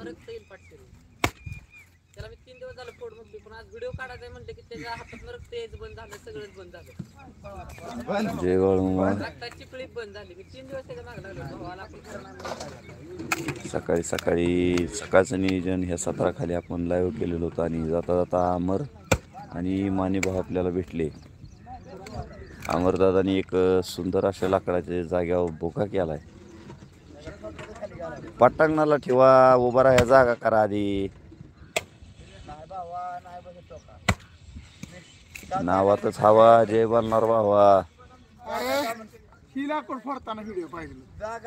रक्त येईल पाटकेल. त्याला मी 3 दिवस झालं फोड म्हणतो, पण आज व्हिडिओ काढायचा म्हणलं की त्याच्या हातातनं रक्त यायचं बंद झालं, सगळंच बंद झालं. जय बाळूमामा. रक्ताची चिपळी बंद झाली. मी 3 दिवस त्याच्या मागे लागलो. भावाला आपण करणार. सकाळी सकाळचं नियोजन ह्या सत्राखाली आपण लाईव्ह केलेलं होतं आणि जाता जाता अमर आणि माने भाऊ आपल्याला भेटले. अमरदादांनी एक सुंदर अशा लाकडाच्या जाग्यावर बोका केलाय. पटांगणाला ठेवा, उभा राहा, जागा करा आधी. नावातच हवा जय बनणार भावा. ही लाकूड फोडताना व्हिडिओ पाहिजे.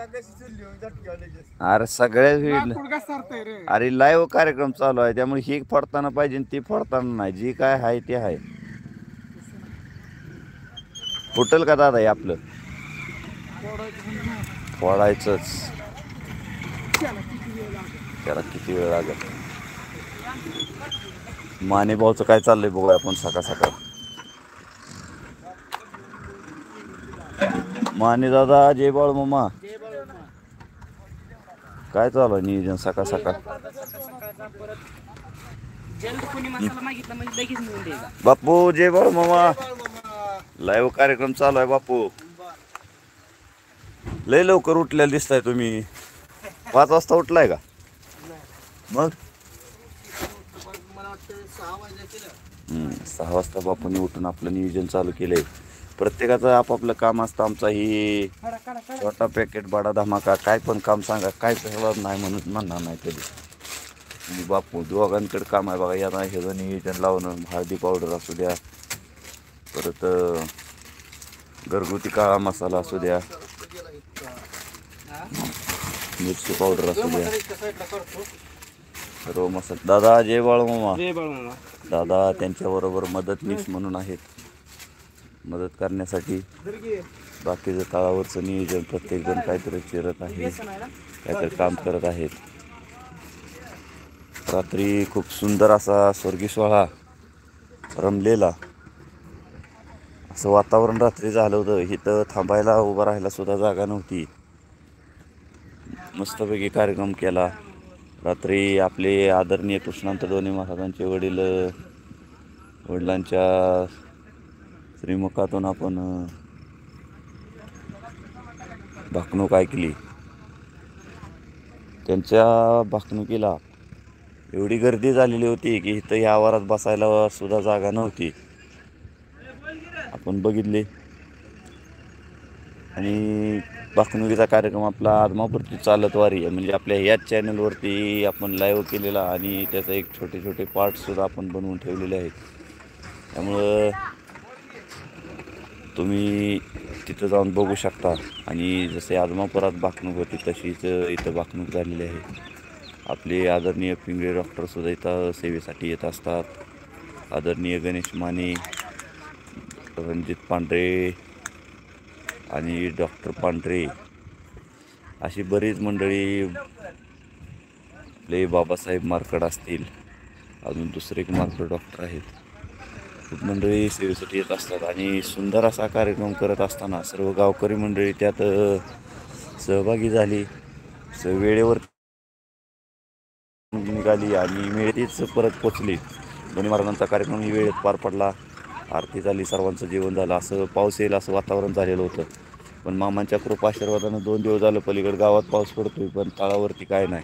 अरे सगळ्याच लाकूड घसरतंय रे. अरे लाईव्ह कार्यक्रम चालू आहे, त्यामुळे ही फोडताना पाहिजे आणि ती फोडताना नाही. जी काय आहे ते आहे. फुटल का दादा हे आपलं? फोडायचंच. त्याला किती वेळ लागेल? माने भाऊचं काय चाललंय बघूया आपण सकाळ सकाळ. माने दादा जय बाळू मामा. काय चालू आहे नियोजन सकाळ सकाळ? बापू जय बाळू मामा. लाईव्ह कार्यक्रम चालू आहे बापू. लय लवकर उठलेला दिसताय तुम्ही. 5 वाजता उठलाय का? मग 6 वाजता बापूंनी उठून आपलं नियोजन चालू केलंय. प्रत्येकाचं आपापलं काम असतं. आमचा ही छोटा पॅकेट बडा धमाका, काय पण काम सांगा, काय सगळं नाही म्हणणार नाही कधी. आणि बापू दोघांकडे काम आहे बघा. यांना हे नियोजन लावणं, हळदी पावडर असू द्या, परत घरगुती काळा मसाला असू द्या, मिरची पावडर असू द्या, सर्व मसाला. दादा जय बाळू मामा. दादा त्यांच्याबरोबर मदतनीस म्हणून आहेत. मदत करण्यासाठी बाकीचं तळावरचं नियोजन प्रत्येकजण काहीतरी चिरत आहे, काहीतरी काम करत आहेत. रात्री खूप सुंदर असा स्वर्गीय सोहळा रमलेला असं वातावरण रात्री झालं होतं. इथं थांबायला उभं राहायला सुद्धा जागा नव्हती. मस्तपैकी कार्यक्रम केला. रात्री आपले आदरणीय कृष्णांत डोने महाराजांचे वडिलांच्या श्रीमुखातून आपण भाकणूक ऐकली. त्यांच्या भाकणुकीला एवढी गर्दी झालेली होती की इथं या आवारात बसायला सुद्धा जागा नव्हती. आपण बघितले. आणि भाकणुकीचा कार्यक्रम आपला आदमापूरची चालत वारी म्हणजे आपल्या ह्याच चॅनलवरती आपण लाईव्ह केलेला आणि त्याचा एक छोटे छोटे पार्टसुद्धा आपण बनवून ठेवलेले आहेत. त्यामुळं तुम्ही तिथं जाऊन बघू शकता. आणि जसे आदमापुरात भाकणूक होती तशीच इथं भाकणूक झालेली आहे. आपले आदरणीय पिंगळे डॉक्टरसुद्धा इथं सेवेसाठी येत असतात. आदरणीय गणेश माने, रणजित पांढरे आणि डॉक्टर पांढरे अशी बरीच मंडळी, आपले बाबासाहेब मार्कड असतील, अजून दुसरे एक मार्कड डॉक्टर आहेत, खूप मंडळी सेवेसाठी येत असतात. आणि सुंदर असा कार्यक्रम करत असताना सर्व गावकरी मंडळी त्यात सहभागी झाली. वेळेवर निघाली आणि वेळेतच परत पोचली. दोन्ही महाराजांचा कार्यक्रम ही वेळेत पार पडला. आरती झाली, सर्वांचं जेवण झालं. असं पाऊस येईल असं वातावरण झालेलं होतं. पण मामांच्या कृपा आशीर्वादानं 2 दिवस झालं पलीकडे गावात पाऊस पडतोय, पण तळावरती काय नाही.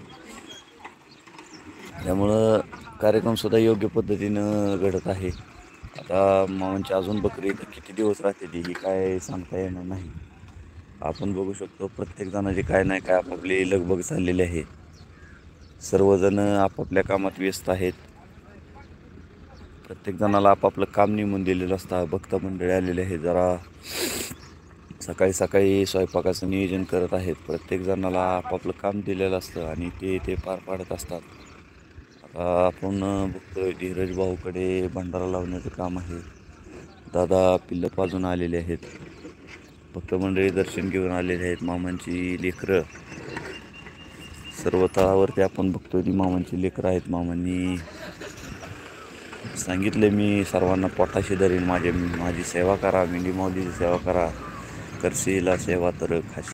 त्यामुळं कार्यक्रमसुद्धा योग्य पद्धतीनं घडत आहे. आता मामांची अजून बकरी किती दिवस राहते ती ही काय सांगता येणार नाही. आपण बघू शकतो प्रत्येकजणाची काय नाही काय आपापली लगबग चाललेली आहे. सर्वजण आपापल्या कामात व्यस्त आहेत. प्रत्येक जणाला आपापलं काम नेमून दिलेलं असतं. भक्त मंडळी आलेले आहे, जरा सकाळी सकाळी स्वयंपाकाचं नियोजन करत आहेत. प्रत्येक जणाला आपापलं काम दिलेलं असतं आणि ते पार पाडत असतात. आता आपण बघतोय धीरज भाऊकडे भंडारा लावण्याचं काम आहे. दादा पिल्लं पाजून आलेले आहेत. भक्त मंडळी दर्शन घेऊन आलेले आहेत. मामांची लेकरं सर्व तळावरती आपण बघतोय ती मामांची लेकरं आहेत. मामांनी सांगितले मी सर्वांना पोटाशी धरीन, माझी सेवा करा, मेंढी माऊलीची सेवा करा, करशीला सेवा तर खाशी.